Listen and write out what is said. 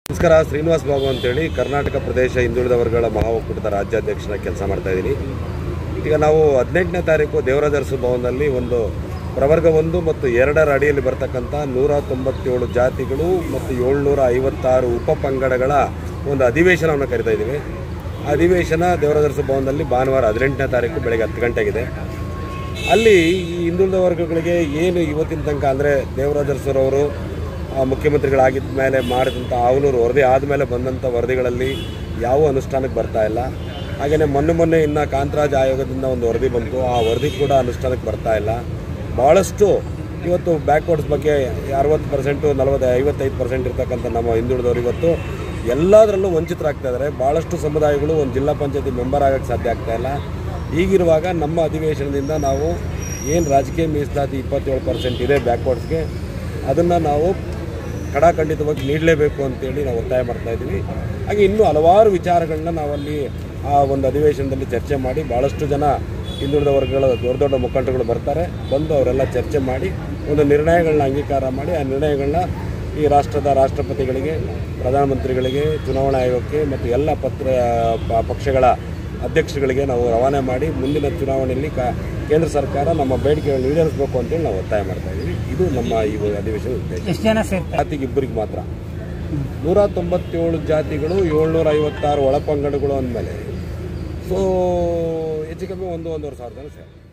ನಮಸ್ಕಾರ, ಶ್ರೀನಿವಾಸ್ ಬಾಬು ಅಂತೇಳಿ ಕರ್ನಾಟಕ ಪ್ರದೇಶ ಹಿಂದುಳಿದ ವರ್ಗಗಳ ಮಹಾ ಒಕ್ಕೂಟದ ರಾಜ್ಯಾಧ್ಯಕ್ಷನ ಕೆಲಸ ಮಾಡ್ತಾ ಇದ್ದೀನಿ. ಈಗ ನಾವು 18ನೇ ತಾರೀಕು ದೇವರಾಜ ಅರಸು ಭವನದಲ್ಲಿ ಒಂದು ಪ್ರವರ್ಗ 1 ಮತ್ತು 2ರ ಅಡಿಯಲ್ಲಿ ಬರ್ತಕ್ಕಂಥ 197 ಜಾತಿಗಳು ಮತ್ತು 756 ಉಪಪಂಗಡಗಳ ಒಂದು ಅಧಿವೇಶನವನ್ನು ಕರಿತಾ ಇದ್ದೀವಿ. ಅಧಿವೇಶನ ದೇವರಾಜ ಅರಸು ಭವನದಲ್ಲಿ ಭಾನುವಾರ 18ನೇ ತಾರೀಕು ಬೆಳಗ್ಗೆ 10 ಗಂಟೆಗಿದೆ. ಅಲ್ಲಿ ಈ ಹಿಂದುಳಿದ ವರ್ಗಗಳಿಗೆ ಏನು ಇವತ್ತಿನ ತನಕ ಅಂದರೆ ದೇವರಾಜ ಅರಸುರವರು ಮುಖ್ಯಮಂತ್ರಿಗಳಾಗಿದ್ದ ಮೇಲೆ ಮಾಡಿದಂಥ ಅವನೂರು ವರದಿ ಆದಮೇಲೆ ಬಂದಂಥ ವರದಿಗಳಲ್ಲಿ ಯಾವ ಅನುಷ್ಠಾನಕ್ಕೆ ಬರ್ತಾ ಇಲ್ಲ. ಹಾಗೆಯೇ ಮೊನ್ನೆ ಇನ್ನು ಕಾಂತರಾಜ್ ಆಯೋಗದಿಂದ ಒಂದು ವರದಿ ಬಂತು, ಆ ವರದಿ ಕೂಡ ಅನುಷ್ಠಾನಕ್ಕೆ ಬರ್ತಾ ಇಲ್ಲ. ಭಾಳಷ್ಟು ಇವತ್ತು ಬ್ಯಾಕ್ವರ್ಡ್ಸ್ ಬಗ್ಗೆ 60%, 55% ಇರ್ತಕ್ಕಂಥ ನಮ್ಮ ಹಿಂದುಳಿದವರು ಇವತ್ತು ಎಲ್ಲದರಲ್ಲೂ ವಂಚಿತರಾಗ್ತಾ ಇದ್ದಾರೆ. ಭಾಳಷ್ಟು ಸಮುದಾಯಗಳು ಒಂದು ಜಿಲ್ಲಾ ಪಂಚಾಯತಿ ಮೆಂಬರ್ ಆಗೋಕ್ಕೆ ಸಾಧ್ಯ ಆಗ್ತಾ ಇಲ್ಲ. ಹೀಗಿರುವಾಗ ನಮ್ಮ ಅಧಿವೇಶನದಿಂದ ನಾವು ಏನು ರಾಜಕೀಯ ಮೀಸಲಾತಿ 27% ಇದೆ ಬ್ಯಾಕ್ವರ್ಡ್ಸ್ಗೆ, ಅದನ್ನು ನಾವು ಖಡಾಖಂಡಿತವಾಗಿ ನೀಡಲೇಬೇಕು ಅಂತೇಳಿ ನಾವು ಒತ್ತಾಯ ಮಾಡ್ತಾಯಿದ್ದೀವಿ. ಹಾಗೆ ಇನ್ನೂ ಹಲವಾರು ವಿಚಾರಗಳನ್ನ ನಾವಲ್ಲಿ ಆ ಒಂದು ಅಧಿವೇಶನದಲ್ಲಿ ಚರ್ಚೆ ಮಾಡಿ ಭಾಳಷ್ಟು ಜನ ಹಿಂದುಳಿದ ವರ್ಗಗಳ ದೊಡ್ಡ ಮುಖಂಡರುಗಳು ಬರ್ತಾರೆ. ಬಂದು ಅವರೆಲ್ಲ ಚರ್ಚೆ ಮಾಡಿ ಒಂದು ನಿರ್ಣಯಗಳನ್ನ ಅಂಗೀಕಾರ ಮಾಡಿ ಆ ನಿರ್ಣಯಗಳನ್ನ ಈ ರಾಷ್ಟ್ರದ ರಾಷ್ಟ್ರಪತಿಗಳಿಗೆ, ಪ್ರಧಾನಮಂತ್ರಿಗಳಿಗೆ, ಚುನಾವಣಾ ಆಯೋಗಕ್ಕೆ ಮತ್ತು ಎಲ್ಲ ಪಕ್ಷಗಳ ಅಧ್ಯಕ್ಷರುಗಳಿಗೆ ನಾವು ರವಾನೆ ಮಾಡಿ ಮುಂದಿನ ಚುನಾವಣೆಯಲ್ಲಿ ಕೇಂದ್ರ ಸರ್ಕಾರ ನಮ್ಮ ಬೇಡಿಕೆಗಳನ್ನು ಈಡೇರಿಸಬೇಕು ಅಂತೇಳಿ ನಾವು ಒತ್ತಾಯ ಮಾಡ್ತಾ ಇದ್ದೀವಿ. ಇದು ನಮ್ಮ ಈ ಅಧಿವೇಶನದ ಉದ್ದೇಶ. ಎಷ್ಟು ಜನ ಸೇರ್ತಾರೆ? ಜಾತಿಗೆ ಇಬ್ಬರಿಗೆ ಮಾತ್ರ. 197 ಜಾತಿಗಳು, 756 ಒಳಪಂಗಡಗಳು ಅಂದಮೇಲೆ ಹೆಚ್ಚು ಕಮ್ಮಿ 1-1.5 ಸಾವಿರ ಜನ ಸೇರ್ತಾರೆ.